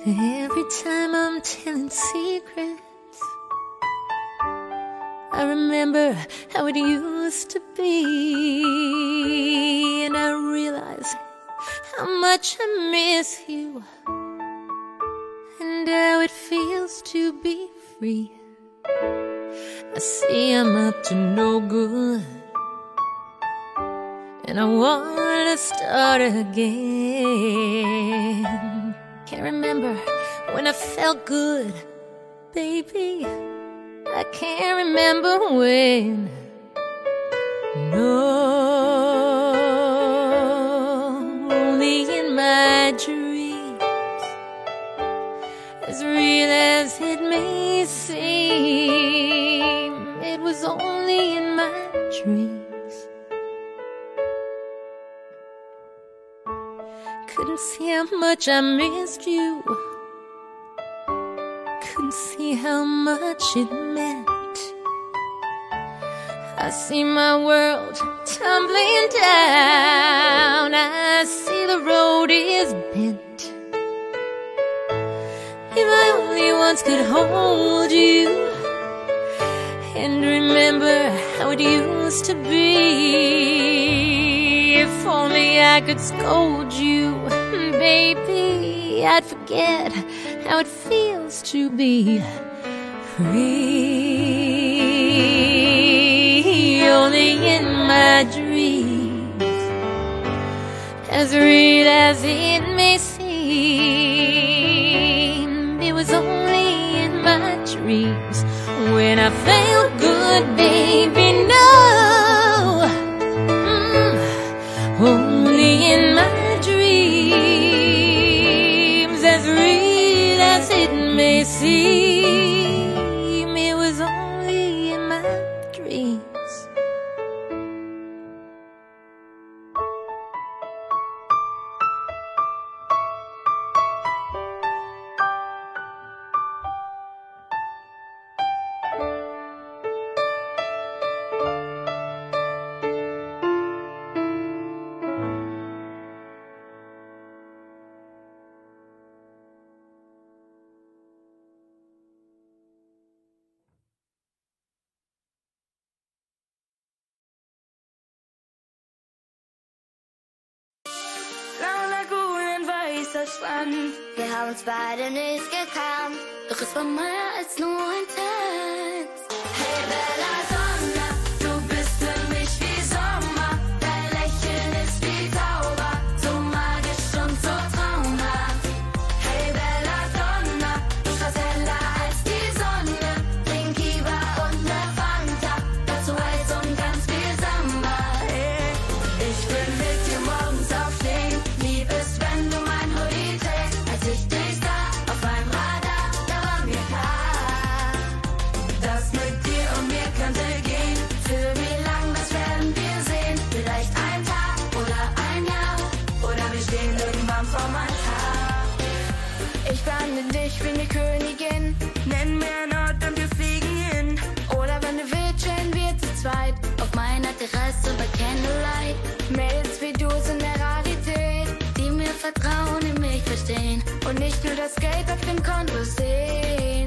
Every time I'm telling secrets, I remember how it used to be, and I realize how much I miss you, and how it feels to be free. I see I'm up to no good, and I wanna start again. Can't remember when I felt good, baby. I can't remember when. No, only in my dreams, as real as it may seem, it was only in my dreams. Couldn't see how much I missed you, couldn't see how much it meant. I see my world tumbling down, I see the road is bent. If I only once could hold you and remember how it used to be, if only I could scold you, baby, I'd forget how it feels to be free. Only in my dreams, as real as it may seem, it was only in my dreams when I felt good, baby, no. Only in my dreams, as real as it may seem, it was only in my dreams. Strand. Wir haben uns beide nicht gekannt, doch es war mehr als nur ein Tanz. Hey Bella Donna, du bist für mich wie Sommer, dein Lächeln ist wie Zauber, so magisch und so traumhaft. Hey Bella Donna, du strahlst heller als die Sonne, trink Kiba und ne Fanta, dazu Eis und ganz viel Samba. Hey, ich will mit dir morgens aufstehen, lieb es, wenn du mein Hoodie trägst. Als ich dich sah auf meinem Radar, da war mir klar, das mit dir und mir könnte gehen. Für wie lang, das werden wir sehen. Vielleicht ein Tag oder ein Jahr, oder wir stehen irgendwann vorm Altar. Ich behandle dich wie eine Königin, nenn mir einen Ort und wir fliegen hin. Oder wenn du willst, chillen wir zu zweit auf meiner Terrasse bei Candlelight. Mädels wie du sind eine Rarität, die mir vertrauen, die mich verstehen und nicht nur das Geld auf dem Konto sehen.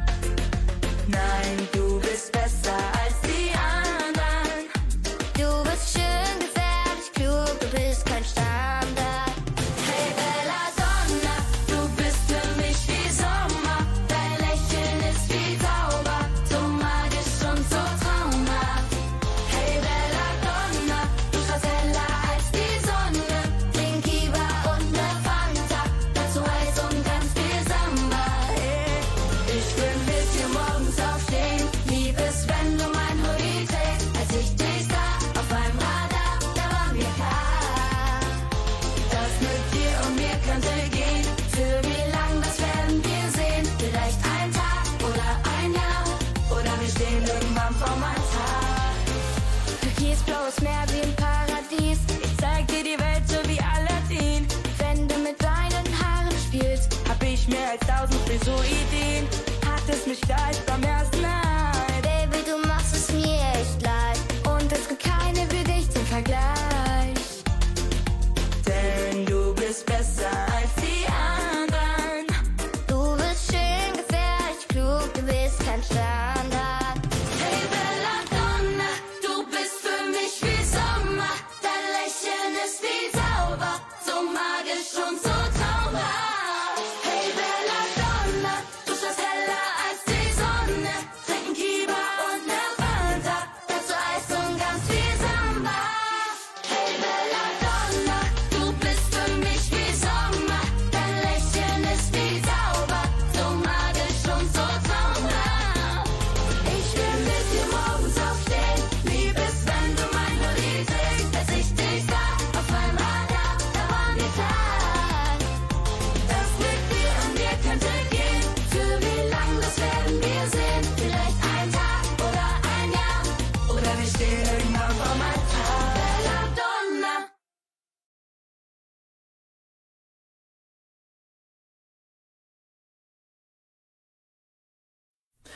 Nein, du bist besser als die anderen. Du bist schön, gefährlich, klug, du bist kein Standard. Hey Bella Donna, du bist für mich wie Sommer, dein Lächeln ist wie Zauber, so magisch und so traumhaft. Hey Bella Donna, du strahlst heller als die Sonne, trink Kiba und ne Fanta, dazu Eis und ganz viel Samba. Hey, ich will mit dir morgens aufstehen, lieb es, wenn du mein Hoodie trägst. Als ich dich sah auf meinem Radar, da war mir klar, das mit dir und mir könnte gehen. Für wie lang, das werden wir sehen. Vielleicht ein Tag oder ein Jahr, oder wir stehen irgendwann vorm Altar. Türkisblaues Meer wie im Paradies, ich zeig dir die Welt so wie Aladdin. Wenn du mit deinen Haaren spielst, hab ich mehr als 1000 Frisur-Ideen. Hat es mich gleich beim ersten Mal. Baby, du machst es mir echt leid, und es gibt keine für dich zum Vergleich. Denn du bist besser als die anderen.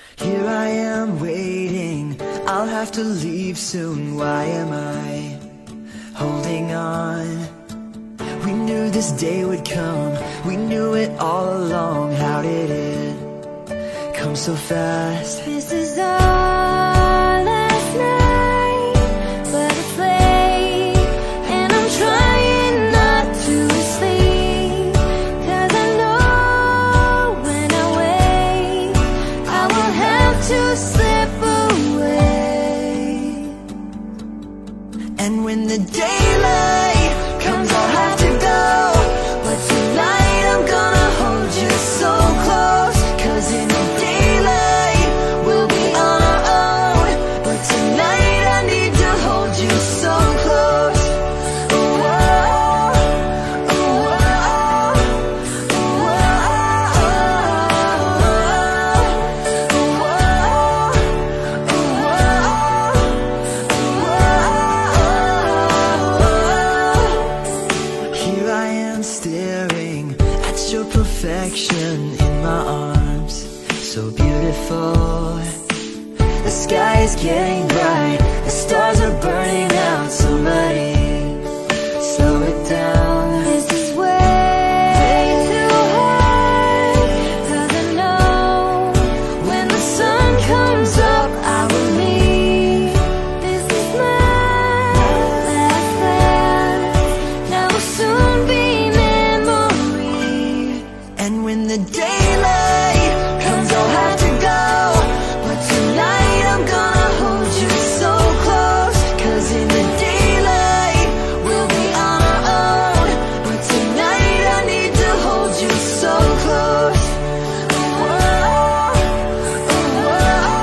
Here I am waiting, I'll have to leave soon. Why am I holding on? We knew this day would come, we knew it all along. How did it come so fast? This is our last night, but it's late, and I'm trying not to sleep, 'cause I know when I wake, I will have to slip away. And when the daylight comes, I'll have to go, but tonight I'm gonna hold you so close. 'Cause in the daylight we'll be on our own, but tonight I need to hold you so close. Oh, oh, oh, oh, oh, oh. Here I am staring at your perfection in my arms, so beautiful. The sky is getting bright, the stars are burning out. Somebody slow it down. This is way too hard, 'cause I know when the sun comes up I will leave. This is my last glance, now will soon be memory. And when the daylight comes, I'll have to go, but tonight I'm gonna hold you so close. 'Cause in the daylight we'll be on our own, but tonight I need to hold you so close. Oh, oh, oh, oh,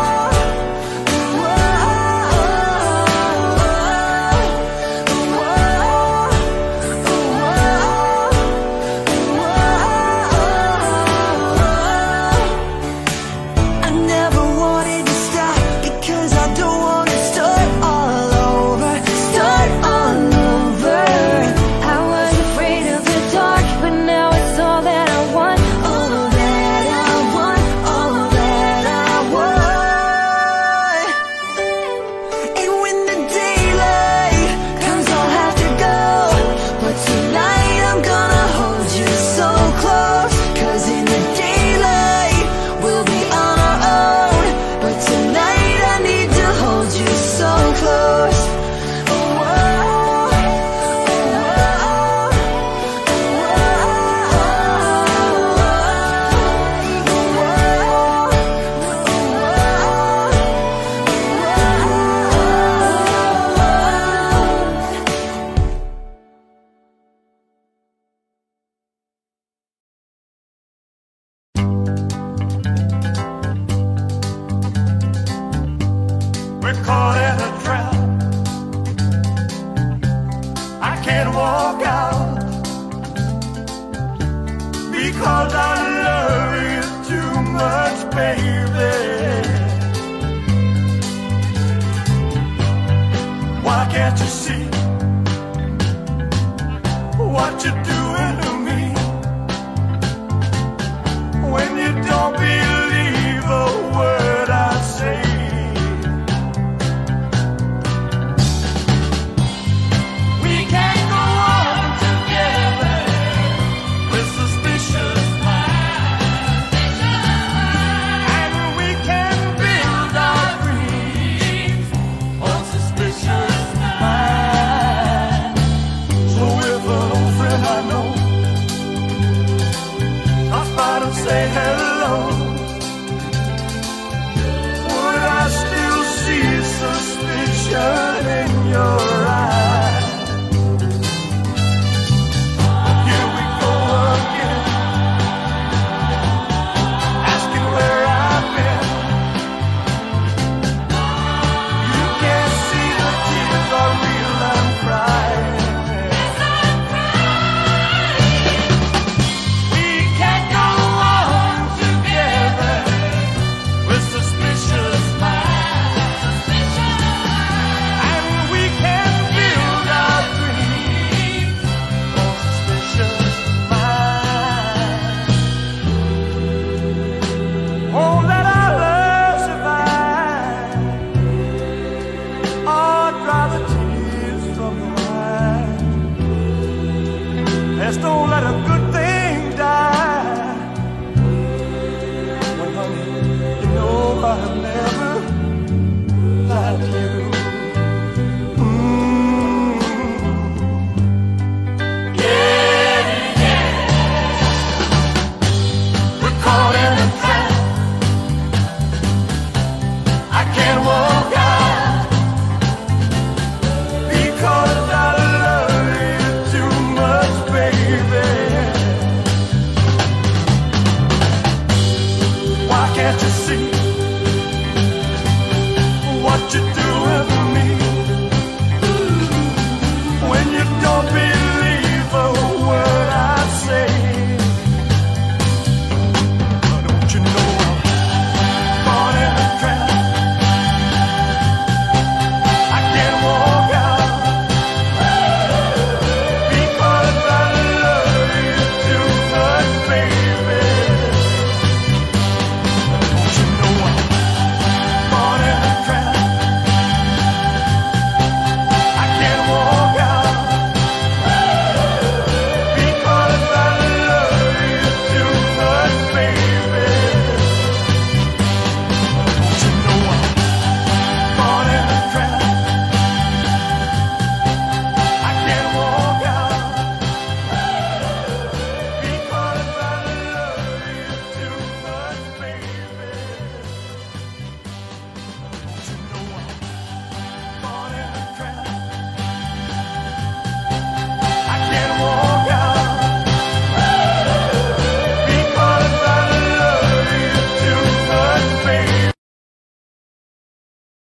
I never wanted to stop, because I don't want to start all over. Start all over. I was afraid of the dark, but now it's all that I want. All that I want, all that I want. And when the daylight comes, I'll have to go, but tonight I'm gonna hold you so close. 'Cause in the daylight we'll be on our own, but tonight I need to hold you so close. Oh, oh, oh, We're caught in a trap. I can't walk out because I love you too much, baby. Why can't you see what you're doing to me? When you don't believe a word I say. We can't go on together with suspicious minds, and we can build our dreams on suspicious minds. So if an old friend I know stops by to say hello, of the wine. Past don't